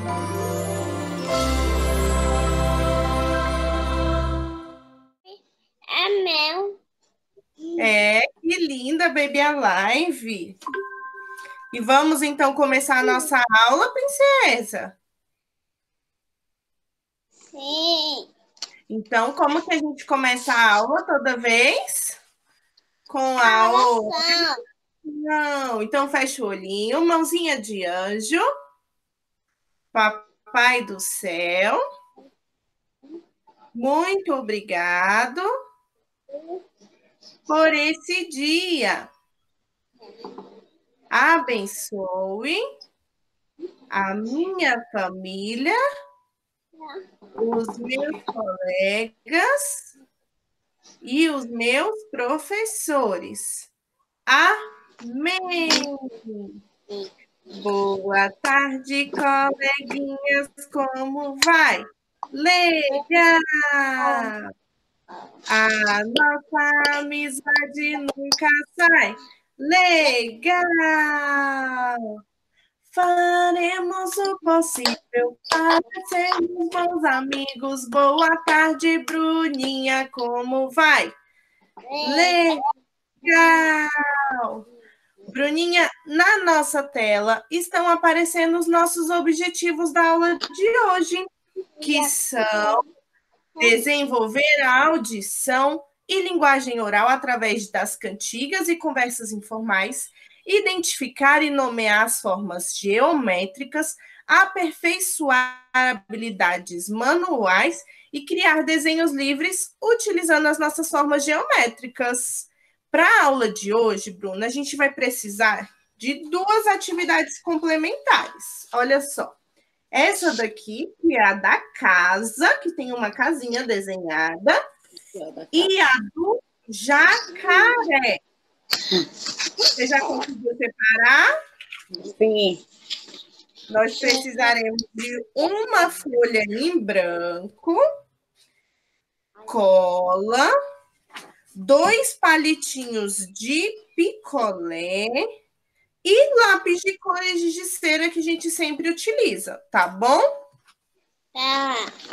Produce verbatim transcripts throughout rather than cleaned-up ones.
É meu. É, que linda, Baby Alive. E vamos então começar a nossa aula, princesa? Sim. Então, como que a gente começa a aula toda vez? Com a o... Oração. Não, então fecha o olhinho, mãozinha de anjo. Papai do céu, muito obrigado por esse dia. Abençoe a minha família, os meus colegas e os meus professores. Amém. Boa tarde, coleguinhas, como vai? Legal! A nossa amizade nunca sai. Legal! Faremos o possível para sermos bons amigos. Boa tarde, Bruninha, como vai? Legal! Bruninha, na nossa tela estão aparecendo os nossos objetivos da aula de hoje, que são desenvolver a audição e linguagem oral através das cantigas e conversas informais, identificar e nomear as formas geométricas, aperfeiçoar habilidades manuais e criar desenhos livres utilizando as nossas formas geométricas. Para a aula de hoje, Bruna, a gente vai precisar de duas atividades complementares. Olha só. Essa daqui, que é a da casa, que tem uma casinha desenhada, e a do jacaré. Você já conseguiu separar? Sim. Nós precisaremos de uma folha em branco, cola, dois palitinhos de picolé e lápis de cores de cera que a gente sempre utiliza, tá bom? Tá.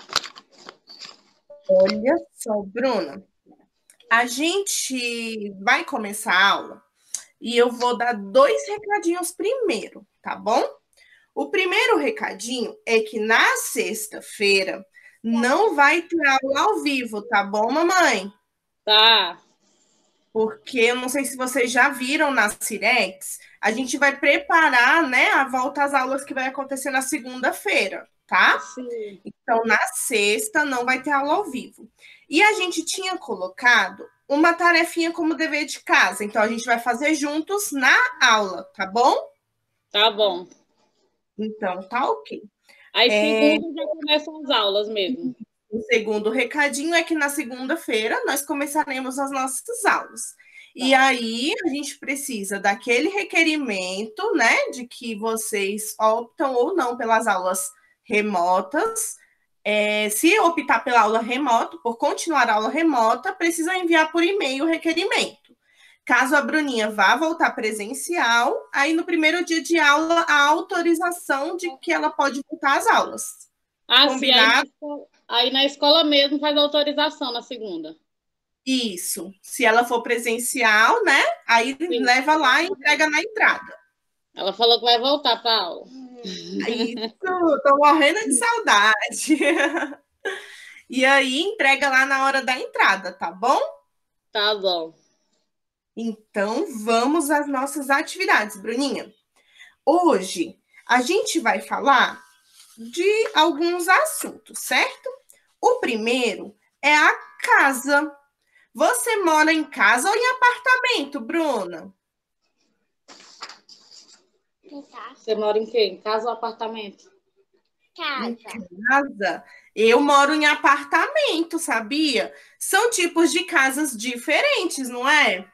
Olha só, Bruna. A gente vai começar a aula e eu vou dar dois recadinhos primeiro, tá bom? O primeiro recadinho é que na sexta-feira não vai ter aula ao vivo, tá bom, mamãe? Tá. Porque eu não sei se vocês já viram na Cirex, a gente vai preparar, né, a volta às aulas que vai acontecer na segunda-feira, tá? Sim. Então, na sexta não vai ter aula ao vivo. E a gente tinha colocado uma tarefinha como dever de casa, então a gente vai fazer juntos na aula, tá bom? Tá bom. Então, tá ok. Aí, segunda, já começam as aulas mesmo. O segundo recadinho é que na segunda-feira nós começaremos as nossas aulas. E Tá. aí a gente precisa daquele requerimento, né, de que vocês optam ou não pelas aulas remotas. É, se optar pela aula remota, por continuar a aula remota, precisa enviar por e-mail o requerimento. Caso a Bruninha vá voltar presencial, aí no primeiro dia de aula, a autorização de que ela pode voltar às aulas. Ah, Combinado? sim. Aí na, escola, aí na escola mesmo faz autorização na segunda. Isso. Se ela for presencial, né? Aí Sim. Leva lá e entrega na entrada. Ela falou que vai voltar para a aula. Isso, tô morrendo de saudade. E aí entrega lá na hora da entrada, tá bom? Tá bom. Então vamos às nossas atividades, Bruninha. Hoje a gente vai falar de alguns assuntos, certo? O primeiro é a casa. Você mora em casa ou em apartamento, Bruna? Você mora em quê? Em casa ou apartamento? Casa. Em casa. Eu moro em apartamento, sabia? São tipos de casas diferentes, não é?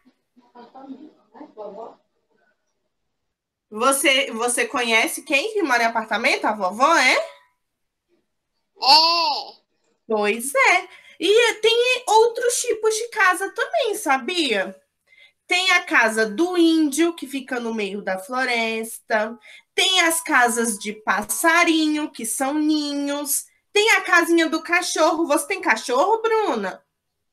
Você, você conhece quem que mora em apartamento? A vovó, é? É. Pois é. E tem outros tipos de casa também, sabia? Tem a casa do índio, que fica no meio da floresta. Tem as casas de passarinho, que são ninhos. Tem a casinha do cachorro. Você tem cachorro, Bruna?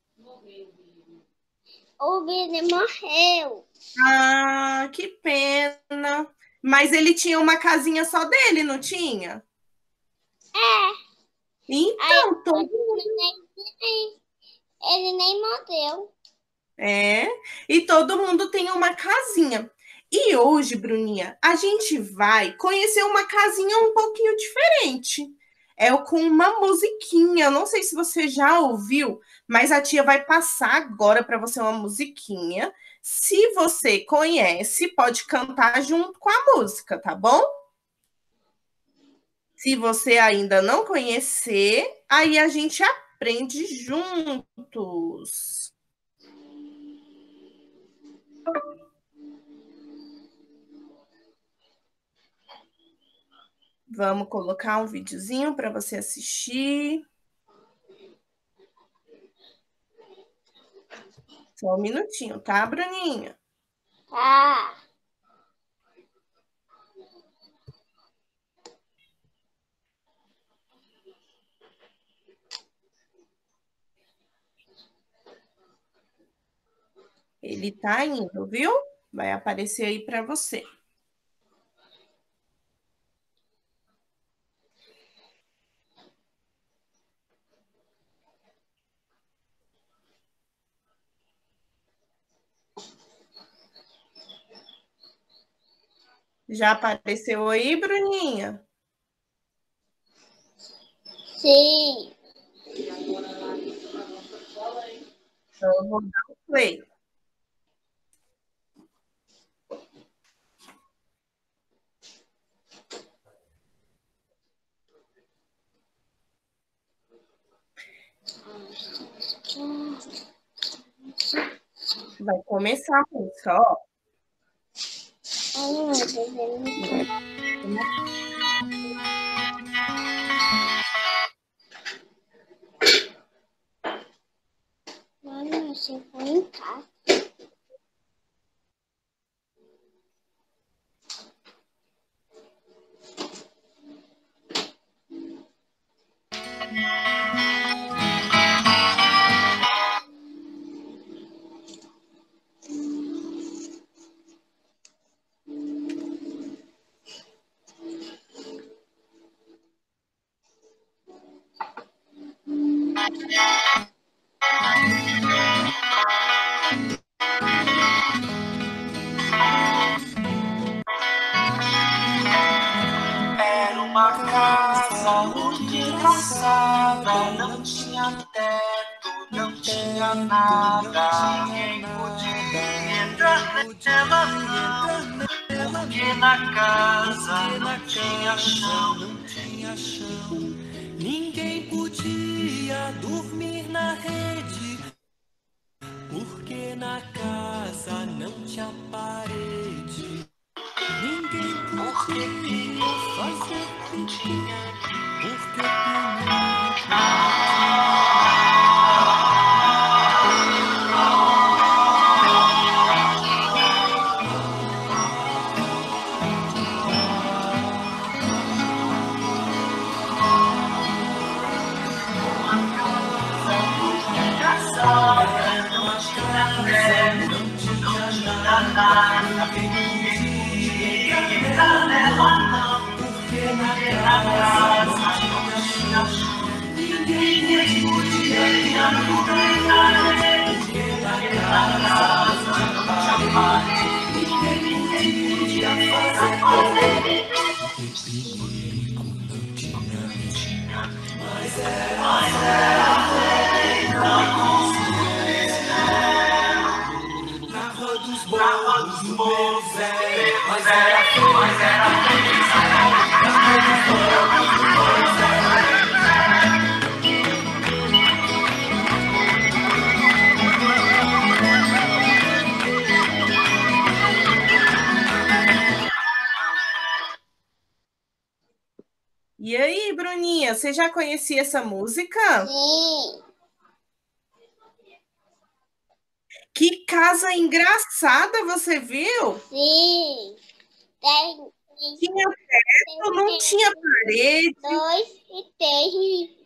O Billy morreu. Ah, que pena. Mas ele tinha uma casinha só dele, não tinha? É. Então, Aí, todo ele, nem, ele nem morreu. É, e todo mundo tem uma casinha. E hoje, Bruninha, a gente vai conhecer uma casinha um pouquinho diferente. É com uma musiquinha. Eu não sei se você já ouviu, mas a tia vai passar agora para você uma musiquinha. Se você conhece, pode cantar junto com a música, tá bom? Se você ainda não conhecer, aí a gente aprende juntos. Vamos colocar um videozinho para você assistir. Só um minutinho, tá, Bruninha? Tá. Ele tá indo, viu? Vai aparecer aí para você. Já apareceu aí, Bruninha? Sim. Então, eu vou dar o play. Vai começar a música, ó. Ai, meu Deus, ele não Mano, você foi em casa. Era uma casa muito engraçada, não tinha teto, não tinha nada. Ninguém podia entrar nela, não, porque na casa não tinha chão. Ninguém podia dormir na rede, porque na casa não tinha parede. Ninguém podia fazer pipi, porque E aí, Bruninha, você já conhecia essa música? Sim. Que casa engraçada, você viu? Sim. Tem, Tinha teto, não tinha parede. Dois e três.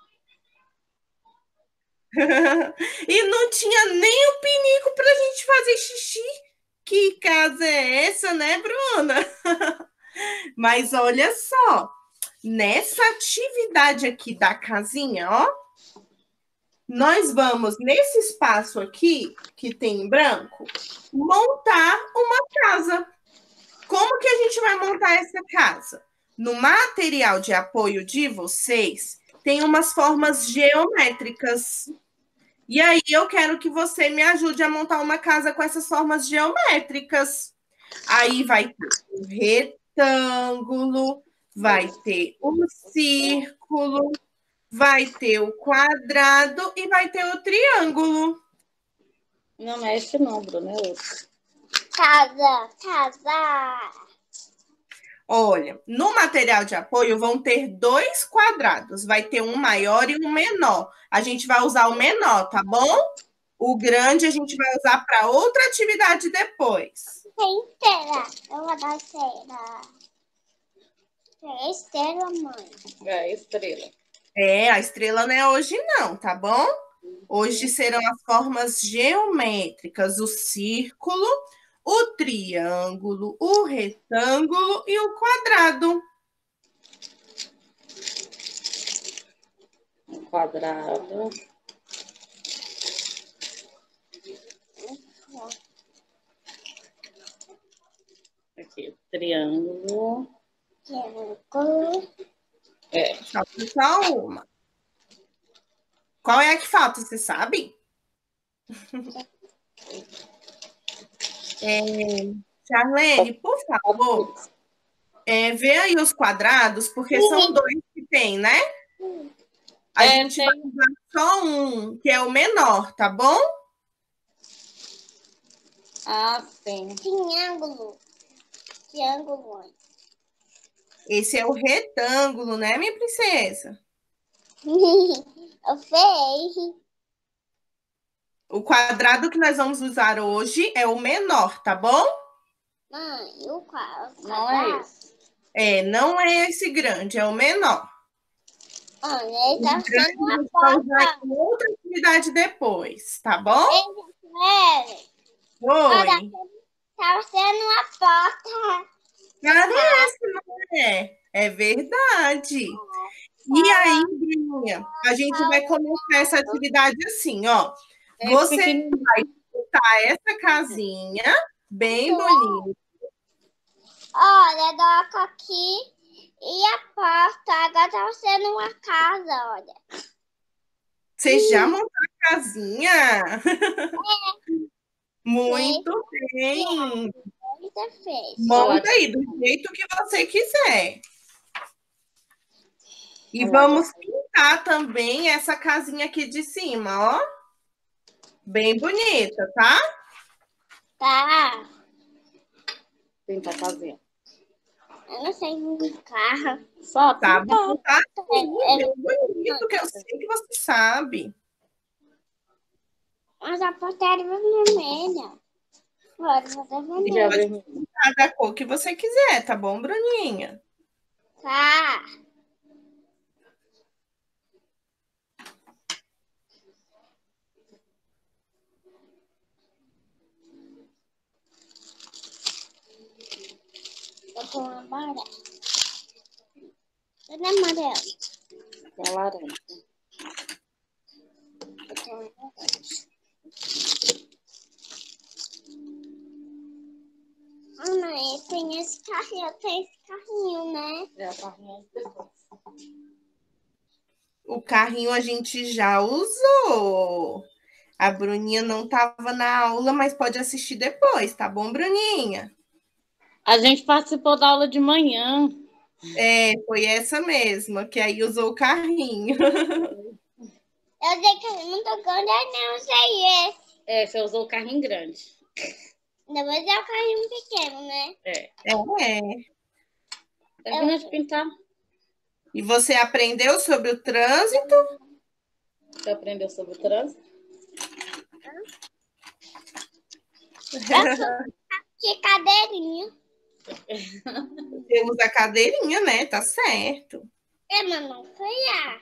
E não tinha nem o pinico para a gente fazer xixi. Que casa é essa, né, Bruna? Mas olha só, nessa atividade aqui da casinha, ó, nós vamos, nesse espaço aqui, que tem em branco, montar uma casa. Como que a gente vai montar essa casa? No material de apoio de vocês, tem umas formas geométricas. E aí eu quero que você me ajude a montar uma casa com essas formas geométricas. Aí vai ter o retângulo, vai ter o círculo, vai ter o quadrado e vai ter o triângulo. Não, não é esse não, Bruno, é outro. Casa, casa. Olha, no material de apoio vão ter dois quadrados. Vai ter um maior e um menor. A gente vai usar o menor, tá bom? O grande a gente vai usar para outra atividade depois. Tem estrela. Eu vou dar estrela. Tem estrela, mãe. É, estrela. É, a estrela não é hoje não, tá bom? Hoje serão as formas geométricas, o círculo, o triângulo, o retângulo e o quadrado. Quadrado. Aqui, triângulo. Triângulo. É. Falta só uma. Qual é a que falta, você sabe? É, Charlene, por favor, é, vê aí os quadrados, porque são dois que tem, né? A É, gente tem. vai usar só um, que é o menor, tá bom? Ah, sim. Triângulo. Triângulo, mãe. Esse é o retângulo, né, minha princesa? Eu fiz. O quadrado que nós vamos usar hoje é o menor, tá bom? Mãe, o quadro. Não é esse. É, não é esse grande, é o menor. Mãe, ele tá O grande sendo a uma gente vai usar porta. em outra atividade depois, tá bom? Ele, olha, Oi. tá sendo uma porta. Parece, não é? É verdade. E aí, Bruninha, a gente vai começar essa atividade assim, ó. É Você pequenininho. vai montar essa casinha bem bonita. Olha, doca aqui e a porta. Agora tá sendo uma casa, olha. Você já montou a casinha? Muito bem. Você fez. Monta aí do jeito que você quiser. E Olha lá. vamos pintar também essa casinha aqui de cima, ó. Bem bonita, tá? Tá. Pinta a casinha. Eu não sei brincar. Só Tá pintar. bom, tá? É, Bem bonito, que eu sei que você sabe. Mas a porta era vermelha. Agora eu vou dar E vermelha. a vermelha. Pintar da cor que você quiser, tá bom, Bruninha? Tá. Eu tô amarelo. Cadê amarelo? Com a laranja. Eu tô amarelo. Ah, mãe, tem esse carrinho, tem esse carrinho, né? É a carrinha depois. O carrinho a gente já usou. A Bruninha não estava na aula, mas pode assistir depois, tá bom, Bruninha? A gente participou da aula de manhã. É, foi essa mesma, que aí usou o carrinho. Eu dei carrinho tocando, não sei esse. É, você usou o carrinho grande. Depois é o carrinho pequeno, né? É. É. Termina de pintar. E você aprendeu sobre o trânsito? Você aprendeu sobre o trânsito? Que cadeirinha. Você usa a cadeirinha, né? Tá certo. É, mas não foi a.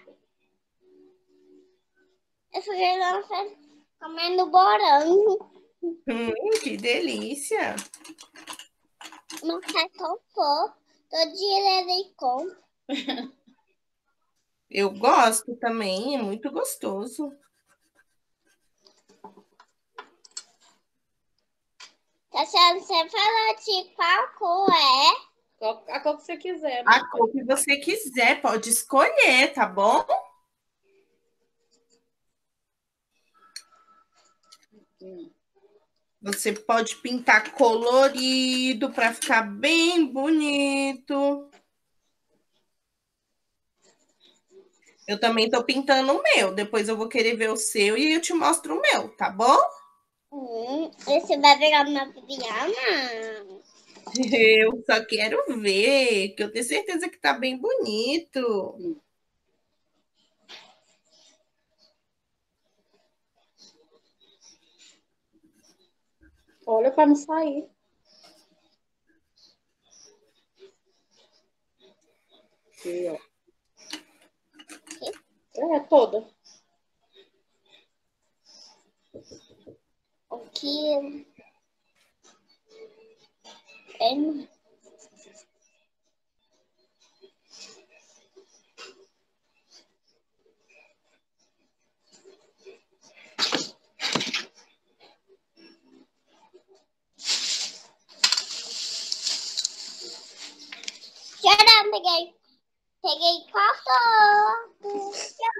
Eu fiquei lá comendo morango. Hum, que delícia. Mas tá tão fofo. Todo dia ele come. Eu gosto também, é muito gostoso. Tá sendo você falou de qual cor é? Qual- A cor que você quiser. A cor que você quiser, pode escolher, tá bom? Hum. Você pode pintar colorido para ficar bem bonito. Eu também estou pintando o meu. Depois eu vou querer ver o seu e eu te mostro o meu, tá bom? Hum, esse vai virar uma pijama? Eu só quero ver, que eu tenho certeza que tá bem bonito. Olha para não sair. Aqui, ó. É, toda. O que... É... Tcharam, peguei. Peguei quatro.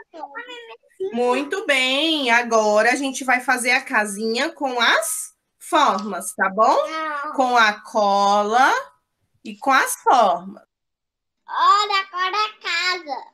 Muito bem, agora a gente vai fazer a casinha com as formas, tá bom? Com a cola e com as formas. Olha agora a casa.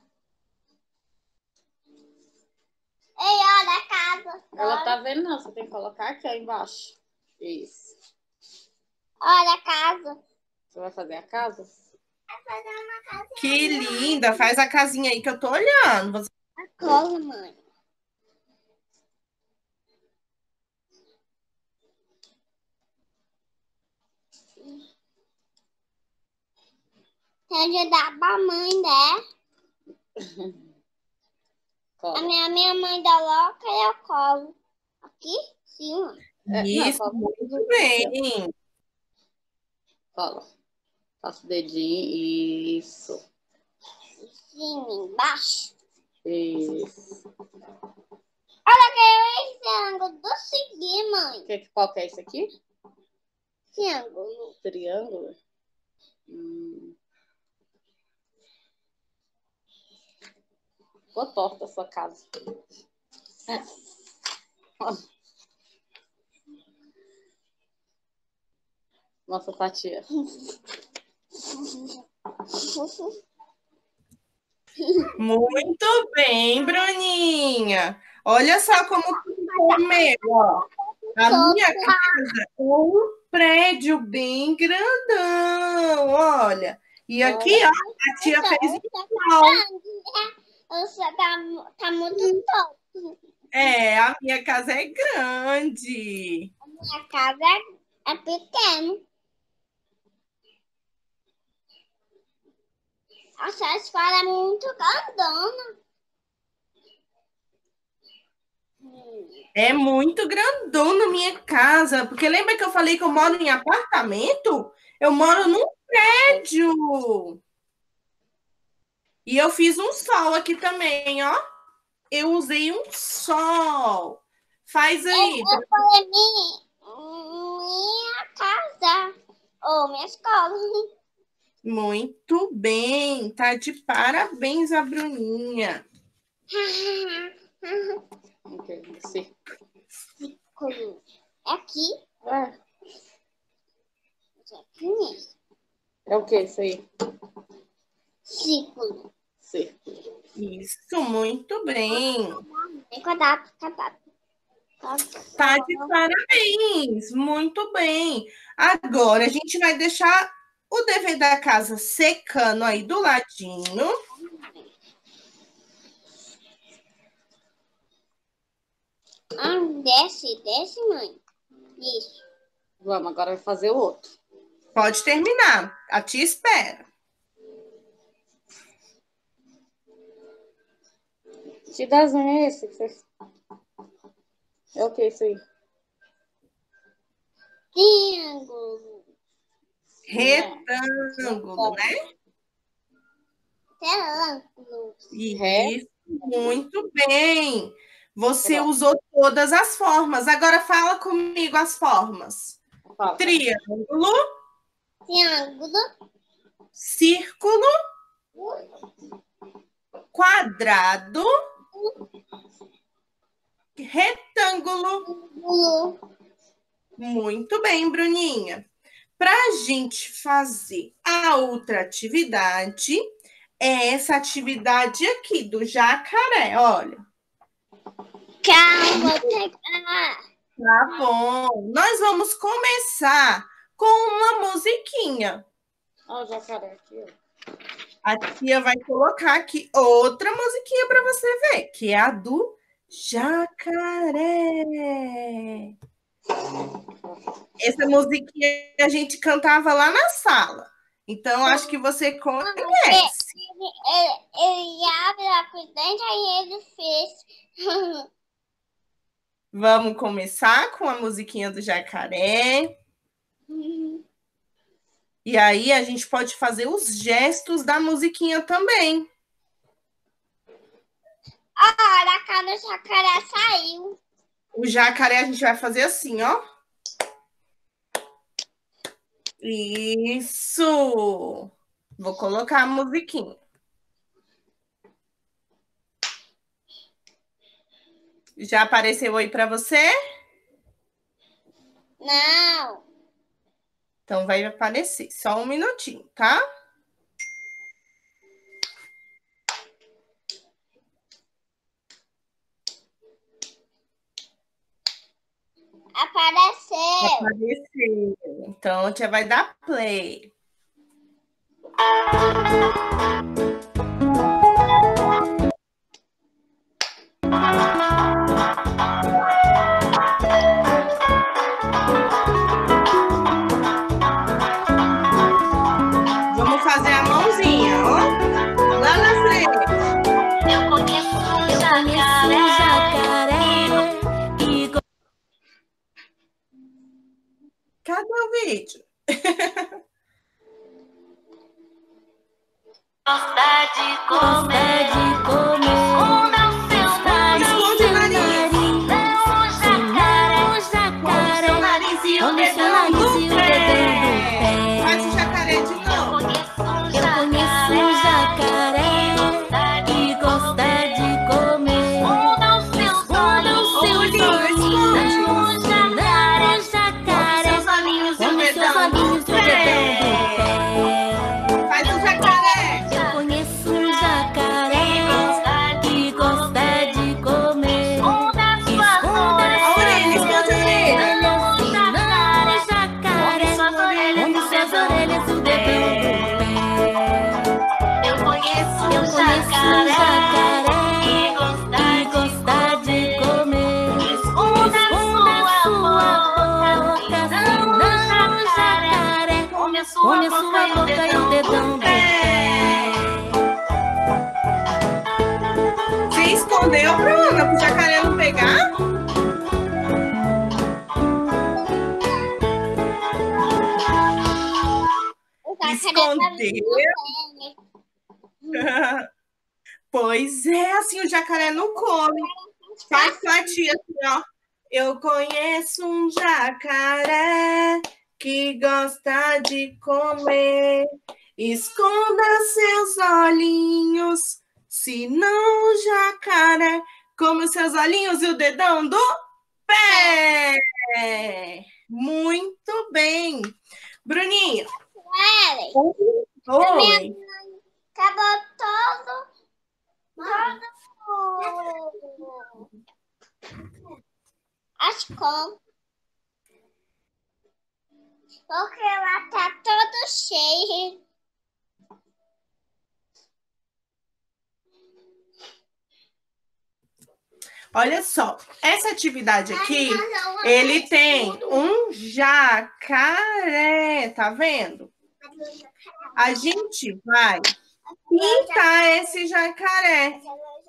Ei, olha a casa. Ela tá vendo, não. Você tem que colocar aqui ó, embaixo. Isso. Olha a casa. Você vai fazer a casa? Vai fazer uma casa. Que linda! Faz a casinha aí que eu tô olhando. Você... A cola, mãe. Tem que ajudar pra mãe, né? A minha, minha mãe dá loca e eu colo. Aqui? Sim, mãe. É, Isso, não, muito bem. Cola. Passa o dedinho. Isso. Sim, embaixo. Isso. Olha que eu esse ângulo do seguir, mãe. Que, qual que é esse aqui? Que ângulo? Triângulo? Hum. Ficou torta a sua casa. É. Nossa, Tatia. Muito bem, Bruninha. Olha só como ficou o meu, ó. A minha casa é um prédio bem grandão, olha. E aqui, ó, a tia fez igual. Você tá, tá muito torto. É, a minha casa é grande. A minha casa é, é pequena. Essa escola é muito grandona. É muito grandona a minha casa. Porque lembra que eu falei que eu moro em apartamento? Eu moro num prédio. E eu fiz um sol aqui também, ó. Eu usei um sol. Faz aí. Eu, eu falei minha, minha casa. Ou minha escola. Muito bem. Tá de parabéns a Bruninha. Ok, sim. Círculo. É aqui? É. É aqui mesmo. É o que isso aí? Círculo. Círculo. Isso, muito bem. Tem quadrado, quadrado. Tá de parabéns. Muito bem. Agora a gente vai deixar o dever da casa secando aí do ladinho. Ah, desce, desce, mãe. Isso. Vamos, agora vai fazer o outro. Pode terminar. A tia espera. Que desenho é esse? É o que isso aí? Triângulo. Retângulo, né? Triângulo. Isso, muito bem. Você Tá bom. usou todas as formas. Agora fala comigo as formas. Fala. Triângulo, Triângulo. círculo, quadrado, retângulo. Triângulo. Muito bem, Bruninha. Para a gente fazer a outra atividade, é essa atividade aqui do jacaré, olha. Calma, vou pegar. Tá bom. Nós vamos começar com uma musiquinha. Olha o jacaré aqui, ó. A tia vai colocar aqui outra musiquinha para você ver, que é a do jacaré. Essa musiquinha a gente cantava lá na sala. Então, acho que você conhece. Ele, ele, ele abre a dente, aí ele fez. Vamos começar com a musiquinha do jacaré. E aí a gente pode fazer os gestos da musiquinha também. Olha, a cara do jacaré saiu. O jacaré a gente vai fazer assim, ó. Isso! Vou colocar a musiquinha. Já apareceu aí para você? Não. Então vai aparecer. Só um minutinho, tá? Apareceu. Apareceu. Então a tia vai dar play. Vamos fazer a mãozinha, ó. Lá na frente. Eu conheço um jacaré. E Cadê o vídeo? gosta de comer. Esconda o seu nariz. Esconde o nariz. Não, o jacaré. O nariz e o Come seu dedão nariz do e o pé. dedão do pé. Faz o jacaré de Eu novo. conheço um jacaré. E gosta de comer. Esconda os seus olhos. Olhinho, esconde. Não, o jacaré. Seus olhinhos e o Come seus dedão olhinhos do e o dedão do pé. pé. Faz o jacaré. Eu conheço um jacaré que gosta de comer. Esconda as suas orelhas. A orelha, esconde a orelha. Não, o jacaré. Come suas orelhas. Come suas orelhas e o dedão do pé. Eu conheço um jacaré que gosta de comer. Esconda a sua boca. Não, o jacaré. Come a sua boca e o dedão do pé. Você escondeu, Bruna, para o jacaré não pegar? Escondeu. Pois é, assim o jacaré não come. Faz com a tia assim, ó. Eu conheço um jacaré que gosta de comer. Esconda seus olhinhos, senão o jacaré come os seus olhinhos e o dedão do pé. Muito bem. Bruninha. Oi. Acabou todo. Todo. As compras. Porque ela tá todo cheio. Olha só, essa atividade aqui, ele tem um jacaré, tá vendo? A gente vai pintar esse jacaré.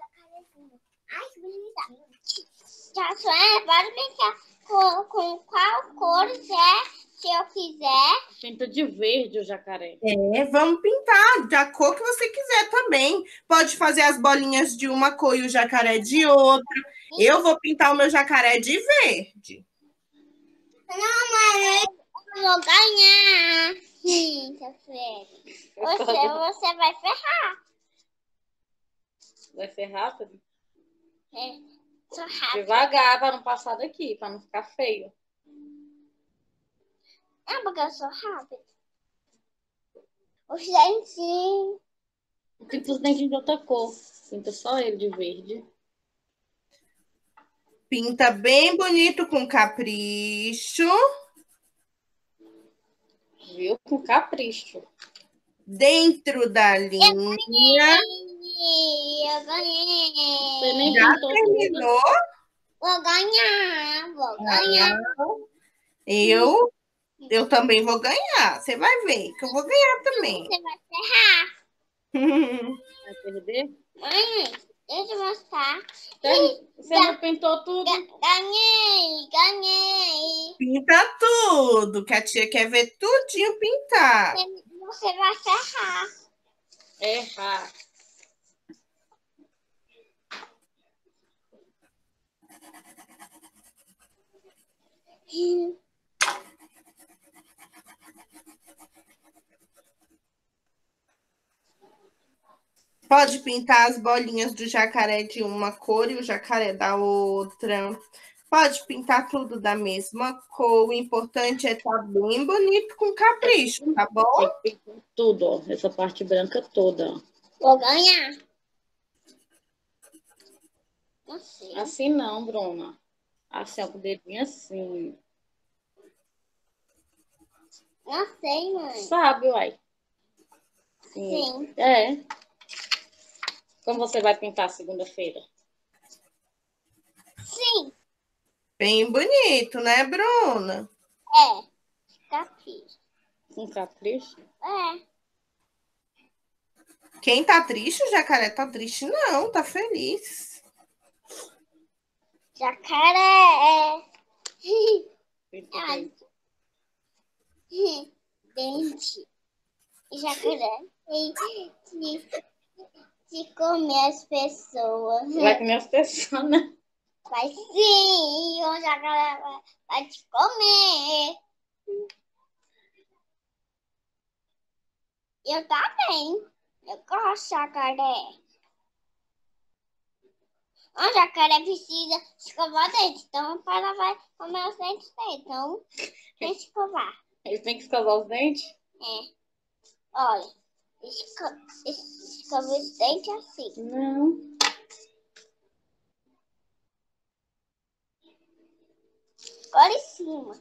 Já sonhei, pode pintar com, com qual cor é, se eu quiser. Pinta de verde o jacaré. É, vamos pintar da cor que você quiser também. Pode fazer as bolinhas de uma cor e o jacaré de outra. Eu vou pintar o meu jacaré de verde. Não, mãe, eu vou ganhar. Sim, seu filho. Você, você vai ferrar. Vai ser rápido? É, sou rápido. Devagar, para não passar daqui, para não ficar feio. É porque eu sou rápido. Os dentinhos. Pinta os dentes de outra cor. Pinta só ele de verde. Pinta bem bonito com capricho. Viu? Com capricho. Dentro da linha. Eu ganhei. Você nem Já pintou terminou? Vou ganhar. Vou ganhar. Eu, eu também vou ganhar. Você vai ver que eu vou ganhar também. Você vai ferrar. Vai perder? Mãe, deixa eu mostrar. Você não pintou tudo? Ga- Ganhei, ganhei. Pinta tudo, que a tia quer ver tudinho pintar. Você, você vai ferrar. Errar. Pode pintar as bolinhas do jacaré de uma cor e o jacaré da outra. Pode pintar tudo da mesma cor. O importante é estar bem bonito com capricho, tá bom? Pintou tudo, ó. Essa parte branca toda, ó. Vou ganhar. Não sei. Assim não, Bruna. Assim, ó, com o dedinho assim. Não sei, mãe. Sabe, uai. Sim. É. Como você vai pintar segunda-feira? Sim. Bem bonito, né, Bruna? É. Capricho. Com capricho? É. Quem tá triste, o jacaré tá triste, não, tá feliz. Jacaré. Pinta Ai. bem. Dente. Jacaré. E se, se comer as pessoas. Vai comer as pessoas, né? Vai sim. O jacaré vai, vai te comer. Eu também. Eu gosto de jacaré. O jacaré precisa escovar dente. Então, o pai vai comer os dentes dele. Então, tem que escovar. Ele tem que escovar os dentes? É. Olha. Esco- Escova os dentes assim. Não. Agora em cima.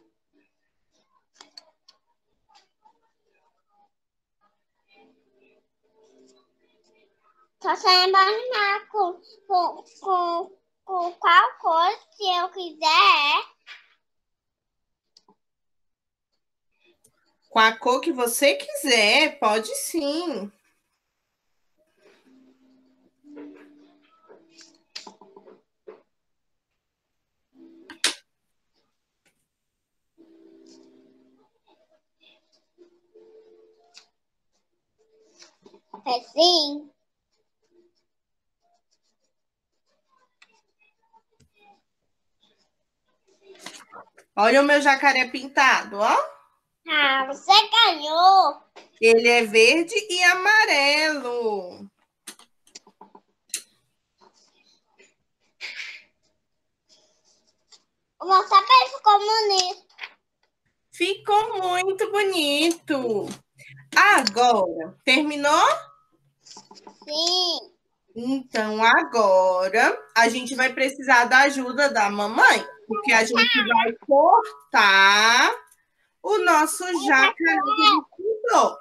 Só sem imaginar com, com, com, com qual cor que eu quiser. Com a cor que você quiser, pode sim. É sim. Olha o meu jacaré pintado, ó. Ah, você ganhou. Ele é verde e amarelo. O meu cabelo ficou bonito. Ficou muito bonito. Agora, terminou? Sim. Então, agora a gente vai precisar da ajuda da mamãe, porque a gente vai cortar o nosso jacaré que a gente pintou.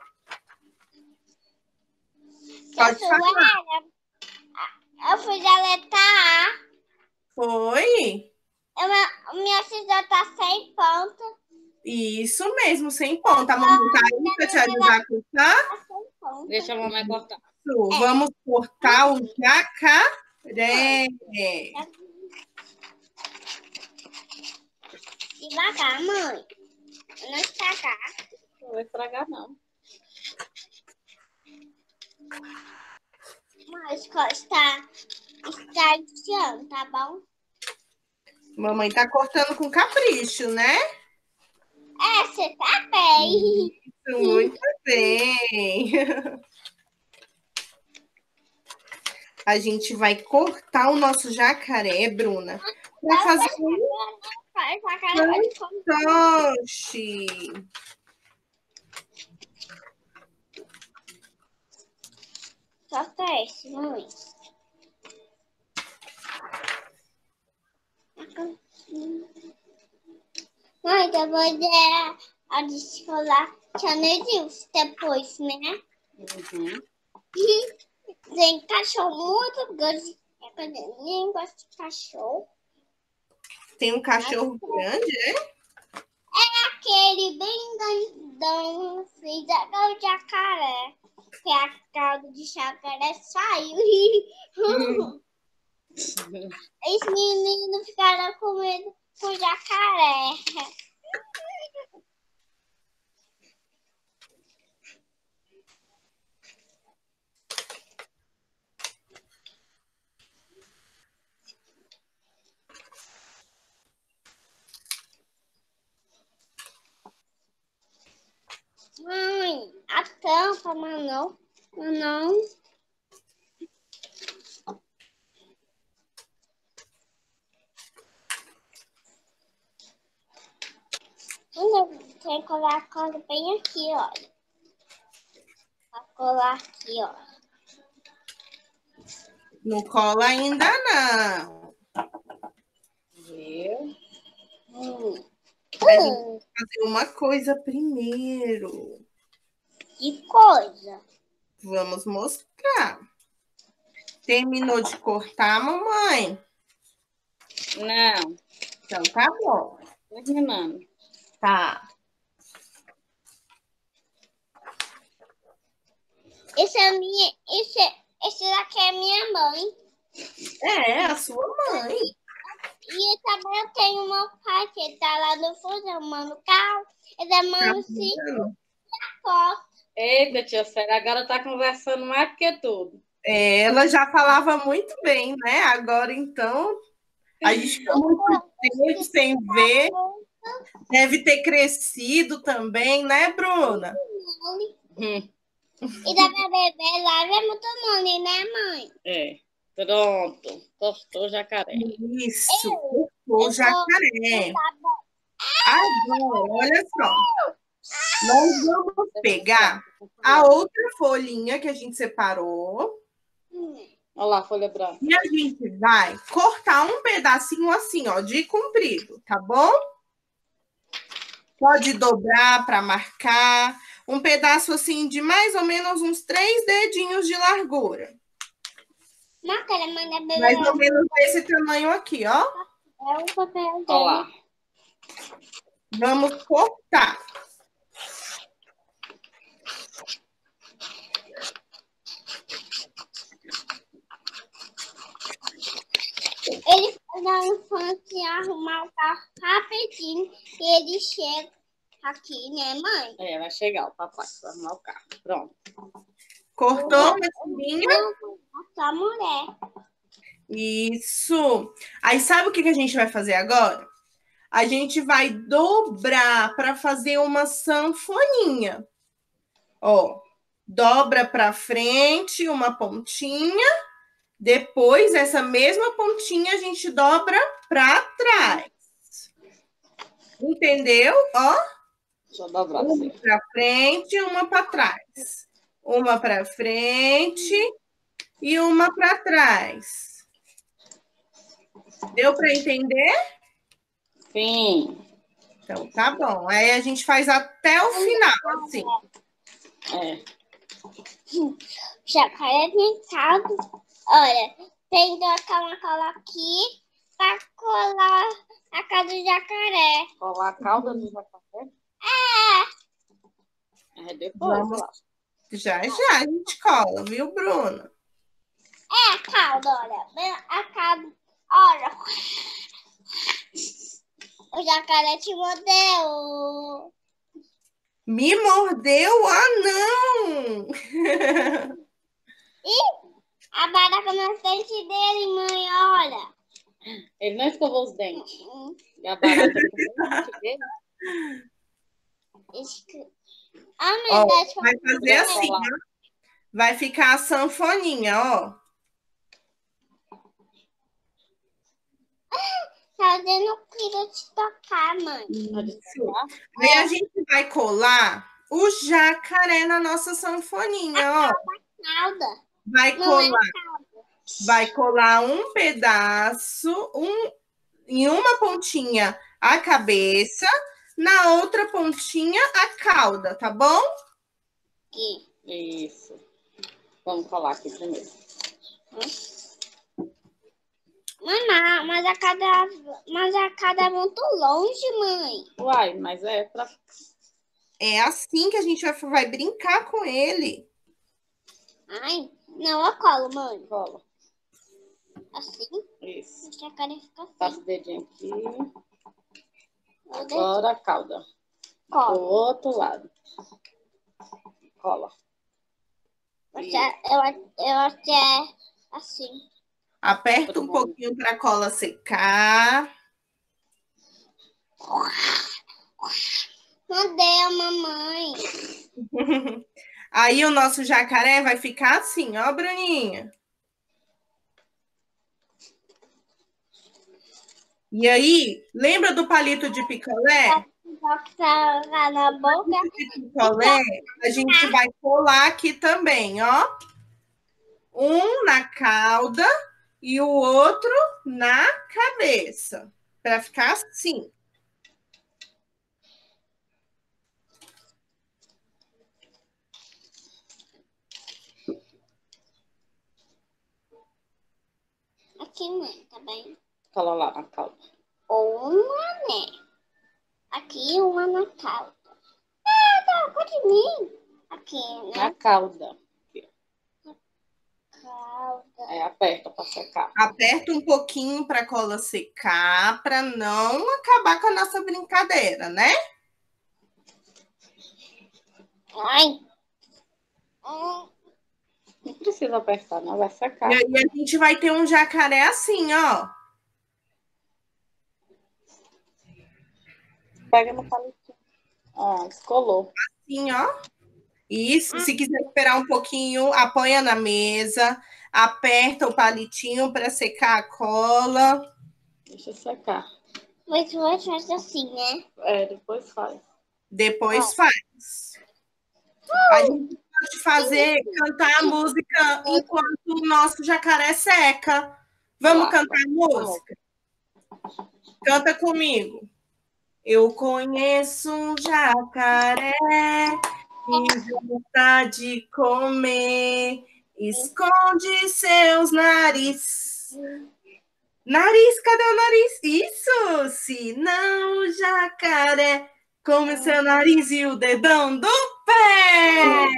Pode falar. Eu fui deletar. Foi? Eu, o meu tesouro tá sem ponta. Isso mesmo, sem ponta. A mamãe tá aí para te ajudar a cortar? Tá sem ponta. Deixa a mamãe cortar. Isso. Vamos cortar o jacaré. Devagar, mãe. Não estragar. Não vou estragar, não. Mãe, está, está desfiando, tá bom? Mamãe tá cortando com capricho, né? É, você tá bem. Isso, muito bem. A gente vai cortar o nosso jacaré, Bruna, para fazer um Faz a cara de como. fantoche. Só teste, mãe. Mãe, eu vou dar a descolar Channel News depois, né? Uhum. Tem cachorro muito grande. Eu nem gosto de cachorro. Tem um cachorro grande, é? Aquele bem grandão, fez a o jacaré. Que a calda de jacaré saiu. Hum. Os meninos ficaram com medo com o jacaré. Mãe, a tampa, mas não. Mas não. Tem que colar a cola bem aqui, olha. Vou colar aqui, ó. Não cola ainda, não. Viu? Hum. A gente vai fazer uma coisa primeiro. Que coisa. Vamos mostrar. Terminou de cortar, mamãe? Não. Então tá bom. Terminando. Tá. Esse é minha. Esse, esse daqui é minha mãe. É, a sua mãe. E também eu tenho meu pai, que tá lá no fundo, mano, carro. Ele é mano sim, foto. Eita, tia Célia, agora tá conversando mais do que tudo. É, ela já falava muito bem, né? Agora, então, a gente ficou muito tempo sem ver. Deve ter crescido também, né, Bruna? Hum. E da minha bebê lá é muito mole, né, mãe? É. Pronto. Cortou o jacaré. Isso, cortou o jacaré. Agora, olha só. Nós vamos pegar a outra folhinha que a gente separou. Olha lá, folha branca. E a gente vai cortar um pedacinho assim, ó, de comprido, tá bom? Pode dobrar para marcar. Um pedaço assim de mais ou menos uns três dedinhos de largura. Naquela mãe da bebê. Mais ou menos desse tamanho aqui, ó. É o papel dele. Olha lá. Vamos cortar. Ele foi na infância arrumar o carro rapidinho e ele chega aqui, né, mãe? É, vai chegar o papai para arrumar o carro. Pronto. Cortou, Cassininha? Só mulher. Isso. Aí sabe o que que a gente vai fazer agora? A gente vai dobrar para fazer uma sanfoninha. Ó, dobra para frente uma pontinha. Depois, essa mesma pontinha a gente dobra para trás. Entendeu? Ó. Deixa eu dobrar Uma assim. para frente e uma para trás. Uma para frente e uma para trás. Deu para entender? Sim. Então, tá bom. Aí a gente faz até o final, assim. É. Jacaré pintado. Olha, tem aquela cola aqui pra colar a casa do jacaré. Colar a cauda do jacaré? É depois, Vamos. eu acho. Já, já a gente cola, viu, Bruna? É a cauda, olha. Bem, a cauda. Olha. O jacaré te mordeu. Me mordeu? Ah, não! A barata nos dentes dele, mãe, olha. Ele não escovou os dentes. Hum, E a barata comeu o dente dele. esque- Ah, mãe, Ó, deixa eu vai fazer Vou assim, colar. ó. Vai ficar a sanfoninha, ó. fazer, não queria te tocar, mãe. Pode Isso. colar. Aí a gente vai colar o jacaré na nossa sanfoninha, ó. Calda. Vai Não é colar, vai colar um pedaço, um, em uma pontinha a cabeça, na outra pontinha a cauda, tá bom? aqui. Isso. Vamos colar aqui primeiro. Mamãe, mas a cada, mas a cada é muito longe, mãe. Uai, mas é pra... É assim que a gente vai, vai brincar com ele. Ai, não, eu colo, mãe. Cola. Assim, Isso. o jacaré fica Passa assim. o dedinho aqui. Eu deixo Agora a cauda. Do colo. outro lado. Cola. Você, eu, eu acho que é assim. Aperta um pouquinho para a cola secar. Não deu, mamãe. Aí o nosso jacaré vai ficar assim, ó, Bruninha. E aí, lembra do palito de picolé? Botar na boca. De picolé, a gente vai colar aqui também, ó. Um na cauda e o outro na cabeça, para ficar assim. Aqui, mãe, tá bem? Cola lá na cauda. Uma, né? Aqui, uma na cauda. Ah, tá, cuide de mim. Aqui, Na né? cauda. Cauda. Aí aperta para secar. Aperta um pouquinho para a cola secar, para não acabar com a nossa brincadeira, né? Ai. Hum, Não precisa apertar, não. Vai secar. E aí a gente vai ter um jacaré assim, ó. Pega no palitinho. Ah, descolou. Assim, ó. Isso. Se quiser esperar um pouquinho, apoia na mesa, aperta o palitinho para secar a cola. Deixa secar. Mas hoje faz assim, né? É, depois faz. Depois faz. A gente pode fazer, cantar a música enquanto o nosso jacaré seca. Vamos Lá. cantar a música? Canta comigo. Eu conheço um jacaré que gosta de comer, esconde seus nariz. Nariz, cadê o nariz? Isso! Se não, o jacaré come seu nariz e o dedão do pé.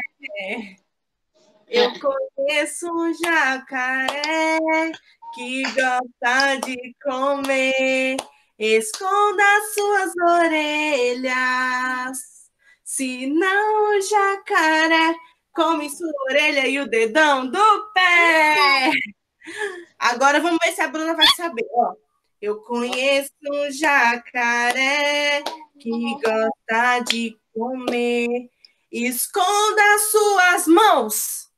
Eu conheço um jacaré que gosta de comer, esconda suas orelhas. Se não, o jacaré come sua orelha e o dedão do pé. Agora vamos ver se a Bruna vai saber. Ó, eu conheço um jacaré que gosta de comer, esconda suas mãos.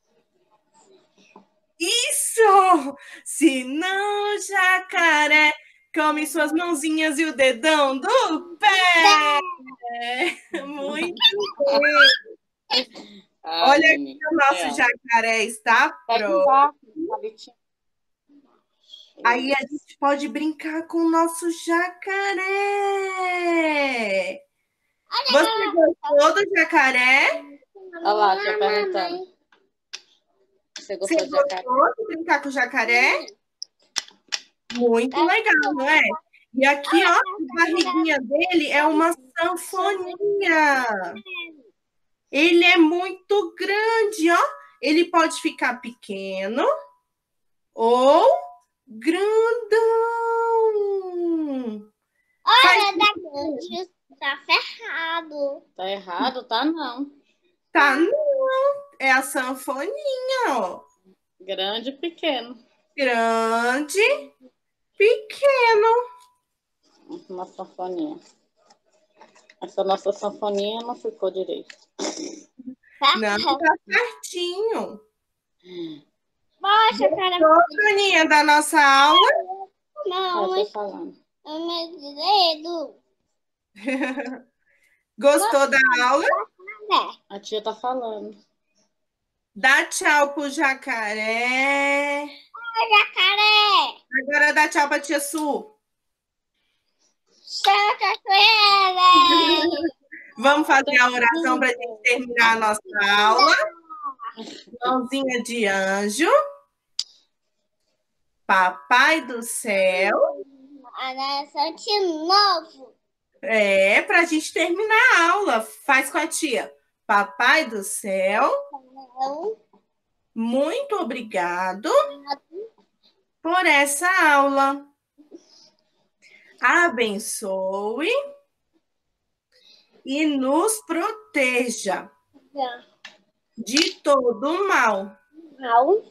Isso! Se não, o jacaré come suas mãozinhas e o dedão do pé. Muito bem. Ai, Olha aqui, menina. o nosso É, ó. jacaré está Pega pronto. embaixo, palitinho. Aí a gente pode brincar com o nosso jacaré. Você gostou do jacaré? Olha lá, te perguntando. Você Você gostou de jacaré? gostou de brincar com o jacaré? Muito legal, não é? E aqui, ó, a barriguinha dele é uma sanfoninha. Ele é muito grande, ó. Ele pode ficar pequeno ou grandão. Olha, da grande, tá ferrado. Tá errado, tá não. Tá, não. É a sanfoninha, ó. Grande e pequeno. Grande, pequeno. Uma sanfoninha. Essa nossa sanfoninha não ficou direito. Não, tá certinho. Poxa, cara, Gostou, Bruninha, da nossa aula? não, Eu tô mas falando. o meu dedo. Gostou da aula? Né? A tia tá falando. Dá tchau pro jacaré. Jacaré! Agora dá tchau pra tia Su. Tchau, jacaré! Vamos fazer a oração para a gente terminar a nossa aula. Mãozinha de anjo. Papai do céu. Oração de novo. É, para a gente terminar a aula. Faz com a tia. Papai do céu, muito obrigado por essa aula. Abençoe e nos proteja de todo mal. Não.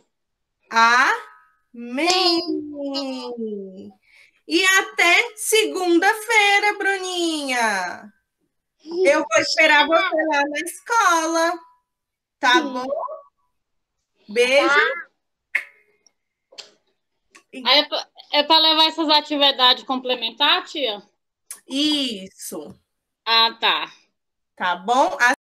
Amém. E até segunda-feira, Bruninha. Eu vou esperar você lá na escola. Tá bom? Beijo. Aí é pra, é pra levar essas atividades complementares, tia? Isso. Ah, tá. Tá bom?